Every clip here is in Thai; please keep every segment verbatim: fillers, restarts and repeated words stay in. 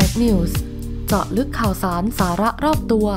Inside News เจาะลึกข่าวสารสาระรอบตัว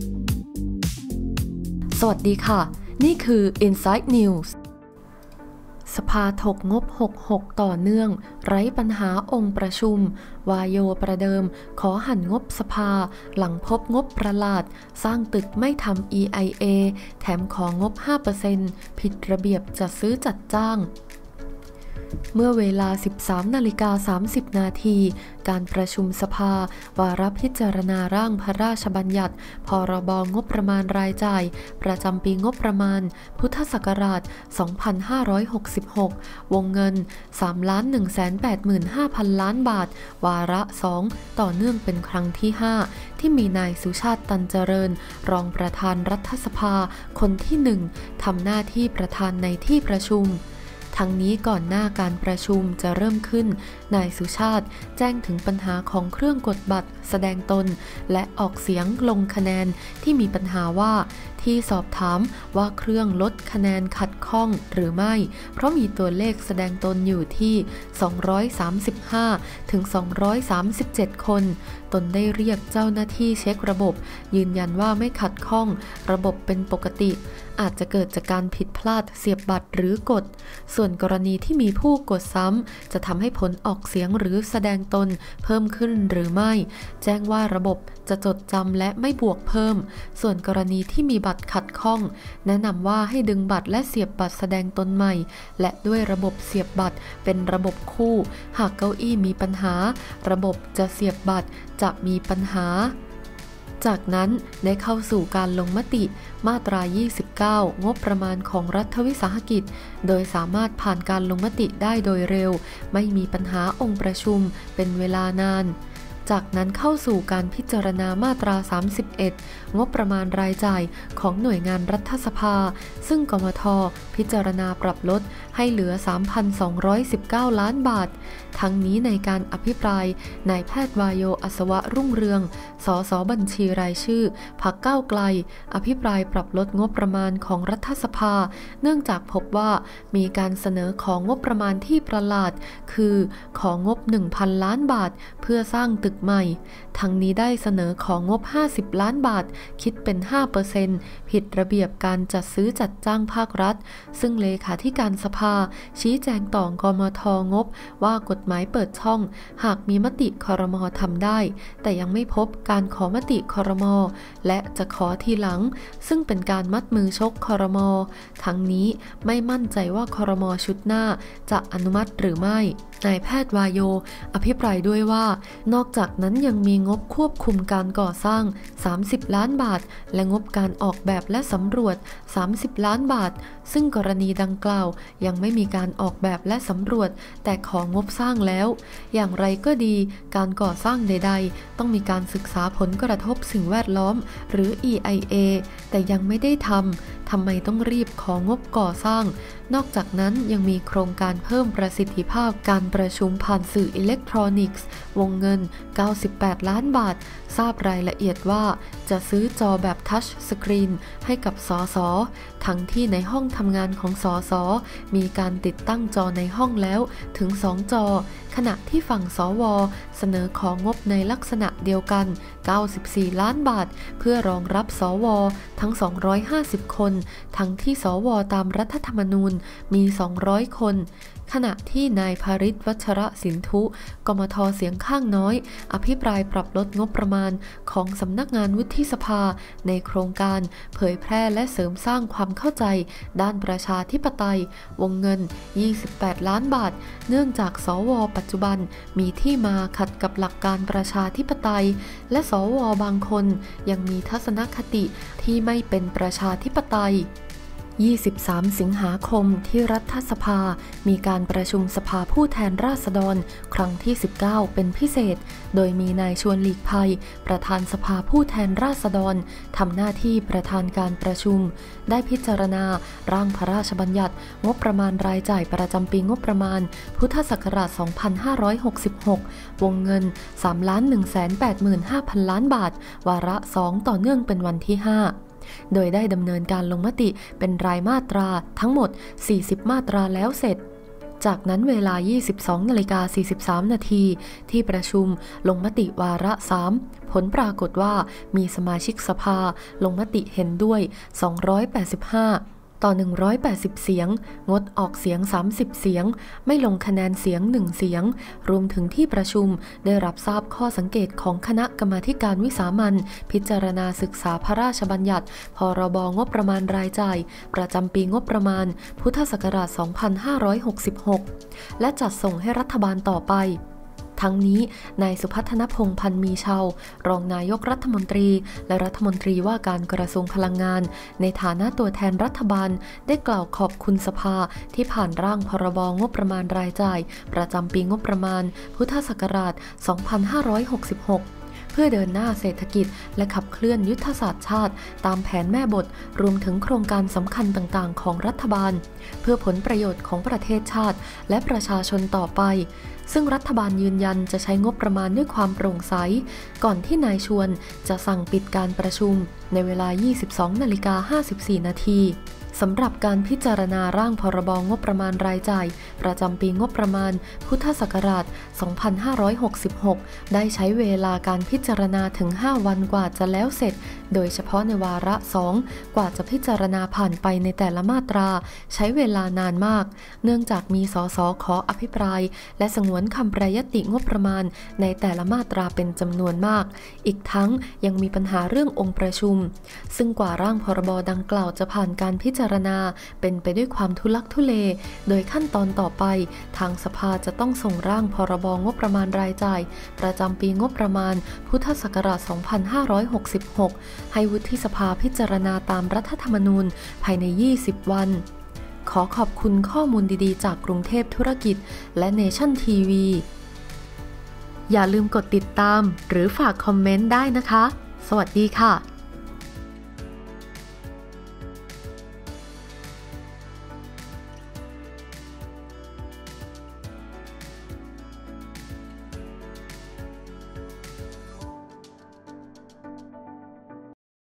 สวัสดีค่ะนี่คือ Inside News สภาถกงบหกสิบหกต่อเนื่องไร้ปัญหาองค์ประชุมวาโยประเดิมขอหั่นงบสภาหลังพบงบประหลาดสร้างตึกไม่ทำ อี ไอ เอ แถมของบ ห้าเปอร์เซ็นต์ ผิดระเบียบจัดซื้อจัดจ้างเมื่อเวลา สิบสามนาฬิกาสามสิบนาทีการประชุมสภาวาระพิจารณาร่างพระราชบัญญัติพรบงบประมาณรายจ่ายประจำปีงบประมาณพุทธศักราช สองพันห้าร้อยหกสิบหก วงเงิน สามล้านหนึ่งแสนแปดหมื่นห้าพัน ล้านบาทวาระ สอง ต่อเนื่องเป็นครั้งที่ ห้า ที่มีนายสุชาติตันเจริญรองประธานรัฐสภาคนที่ หนึ่ง ทำหน้าที่ประธานในที่ประชุมทั้งนี้ก่อนหน้าการประชุมจะเริ่มขึ้นนายสุชาติแจ้งถึงปัญหาของเครื่องกดบัตรแสดงตนและออกเสียงลงคะแนนที่มีปัญหาว่าที่สอบถามว่าเครื่องลดคะแนนขัดข้องหรือไม่เพราะมีตัวเลขแสดงตนอยู่ที่สองร้อยสามสิบห้าถึงสองร้อยสามสิบเจ็ดคนตนได้เรียกเจ้าหน้าที่เช็คระบบยืนยันว่าไม่ขัดข้องระบบเป็นปกติอาจจะเกิดจากการผิดพลาดเสียบบัตรหรือกดส่วนกรณีที่มีผู้กดซ้ำจะทำให้ผลออกเสียงหรือแสดงตนเพิ่มขึ้นหรือไม่แจ้งว่าระบบจะจดจำและไม่บวกเพิ่มส่วนกรณีที่มีบัตรขัดข้องแนะนำว่าให้ดึงบัตรและเสียบบัตรแสดงตนใหม่และด้วยระบบเสียบบัตรเป็นระบบคู่หากเก้าอี้มีปัญหาระบบจะเสียบบัตรจะมีปัญหาจากนั้นได้เข้าสู่การลงมติมาตรายี่สิบเก้างบประมาณของรัฐวิสาหกิจโดยสามารถผ่านการลงมติได้โดยเร็วไม่มีปัญหาองค์ประชุมเป็นเวลานานจากนั้นเข้าสู่การพิจารณามาตราสามสิบเอ็ดงบประมาณรายจ่ายของหน่วยงานรัฐสภาซึ่งกมท.พิจารณาปรับลดให้เหลือ สามพันสองร้อยสิบเก้า ล้านบาททั้งนี้ในการอภิปรายนายแพทย์วาโยอัศวะรุ่งเรืองสสบัญชีรายชื่อพรรคก้าวไกลอภิปรายปรับลดงบประมาณของรัฐสภาเนื่องจากพบว่ามีการเสนอของงบประมาณที่ประหลาดคือของงบ หนึ่งพัน ล้านบาทเพื่อสร้างตึกใหม่ทั้งนี้ได้เสนอของงบห้าสิบล้านบาทคิดเป็น ห้าเปอร์เซ็นต์ ผิดระเบียบการจัดซื้อจัดจ้างภาครัฐซึ่งเลขาธิการสภาชี้แจงต่อกมท.งบว่ากฎหมายเปิดช่องหากมีมติครม.ทำได้แต่ยังไม่พบการขอมติครม.และจะขอทีหลังซึ่งเป็นการมัดมือชกครม.ทั้งนี้ไม่มั่นใจว่าครม.ชุดหน้าจะอนุมัติหรือไม่นายแพทย์วาโยอภิปรายด้วยว่านอกจากนั้นยังมีงบควบคุมการก่อสร้างสามสิบล้านบาทและงบการออกแบบและสำรวจสามสิบล้านบาทซึ่งกรณีดังกล่าวยังไม่มีการออกแบบและสำรวจแต่ของงบสร้างแล้วอย่างไรก็ดีการก่อสร้างใดๆต้องมีการศึกษาผลกระทบสิ่งแวดล้อมหรือ อี ไอ เอ แต่ยังไม่ได้ทำทำไมต้องรีบของงบก่อสร้างนอกจากนั้นยังมีโครงการเพิ่มประสิทธิภาพการประชุมผ่านสื่ออิเล็กทรอนิกส์วงเงินเก้าสิบแปดล้านบาททราบรายละเอียดว่าจะซื้อจอแบบทัชสกรีนให้กับสสทั้งที่ในห้องทำงานของสสมีการติดตั้งจอในห้องแล้วถึงสองจอขณะที่ฝั่งสวเสนอของงบในลักษณะเดียวกันเก้าสิบสี่ล้านบาทเพื่อรองรับสวทั้งสองร้อยห้าสิบคนทั้งที่สวตามรัฐธรรมนูญมีสองร้อยคนขณะที่นายภริษฐ์วัชรสินธุกมท.เสียงข้างน้อยอภิปรายปรับลดงบประมาณของสำนักงานวุฒิสภาในโครงการเผยแพร่และเสริมสร้างความเข้าใจด้านประชาธิปไตยวงเงินยี่สิบแปดล้านบาทเนื่องจากสวปัจจุบันมีที่มาขัดกับหลักการประชาธิปไตยและสวบางคนยังมีทัศนคติที่ไม่เป็นประชาธิปไตยยี่สิบสามสิงหาคมที่รัฐสภามีการประชุมสภาผู้แทนราษฎรครั้งที่สิบเก้าเป็นพิเศษโดยมีนายชวนหลีกภัยประธานสภาผู้แทนราษฎรทำหน้าที่ประธานการประชุมได้พิจารณาร่างพระราชบัญญัติงบประมาณรายจ่ายประจำปีงบประมาณพุทธศักราชสองพันห้าร้อยหกสิบหกวงเงิน สามล้านหนึ่งแสนแปดหมื่นห้าพัน ล้านบาทวาระสองต่อเนื่องเป็นวันที่ห้าโดยได้ดำเนินการลงมติเป็นรายมาตราทั้งหมดสี่สิบมาตราแล้วเสร็จจากนั้นเวลา ยี่สิบสองนาฬิกาสี่สิบสามนาทีที่ประชุมลงมติวาระสามผลปรากฏว่ามีสมาชิกสภาลงมติเห็นด้วยสองร้อยแปดสิบห้าต่อหนึ่งร้อยแปดสิบเสียงงดออกเสียงสามสิบเสียงไม่ลงคะแนนเสียงหนึ่งเสียงรวมถึงที่ประชุมได้รับทราบข้อสังเกตของคณะกรรมาธิการวิสามัญพิจารณาศึกษาพระราชบัญญัติพรบงบประมาณรายจ่ายประจำปีงบประมาณพุทธศักราชสองพันห้าร้อยหกสิบหกและจัดส่งให้รัฐบาลต่อไปทั้งนี้นายสุพัฒนพงษ์พันธ์มีเชารองนายกรัฐมนตรีและรัฐมนตรีว่าการกระทรวงพลังงานในฐานะตัวแทนรัฐบาลได้กล่าวขอบคุณสภาที่ผ่านร่างพรบงบประมาณรายจ่ายประจำปีงบประมาณพุทธศักราชสองพันห้าร้อยหกสิบหกเพื่อเดินหน้าเศรษฐกิจและขับเคลื่อนยุทธศาสตร์ชาติตามแผนแม่บทรวมถึงโครงการสำคัญต่างๆของรัฐบาลเพื่อผลประโยชน์ของประเทศชาติและประชาชนต่อไปซึ่งรัฐบาลยืนยันจะใช้งบประมาณด้วยความโปร่งใสก่อนที่นายชวนจะสั่งปิดการประชุมในเวลา ยี่สิบสองนาฬิกาห้าสิบสี่นาทีสำหรับการพิจารณาร่างพรบงบประมาณรายจ่ายประจำปีงบประมาณพุทธศักราชสองพันห้าร้อยหกสิบหกได้ใช้เวลาการพิจารณาถึงห้าวันกว่าจะแล้วเสร็จโดยเฉพาะในวาระสองกว่าจะพิจารณาผ่านไปในแต่ละมาตราใช้เวลานานมากเนื่องจากมีสสขออภิปรายและสงวนคำแปรยติงบประมาณในแต่ละมาตราเป็นจำนวนมากอีกทั้งยังมีปัญหาเรื่ององค์ประชุมซึ่งกว่าร่างพรบดังกล่าวจะผ่านการพิจารณาเป็นไปด้วยความทุลักทุเลโดยขั้นตอนต่อไปทางสภาจะต้องส่งร่างพรบงบประมาณรายจ่ายประจำปีงบประมาณพุทธศักราชสองพันห้าร้อยหกสิบหกให้วุฒิสภาพิจารณาตามรัฐธรรมนูญภายในยี่สิบวันขอขอบคุณข้อมูลดีๆจากกรุงเทพธุรกิจและเนชั่นทีวีอย่าลืมกดติดตามหรือฝากคอมเมนต์ได้นะคะสวัสดีค่ะ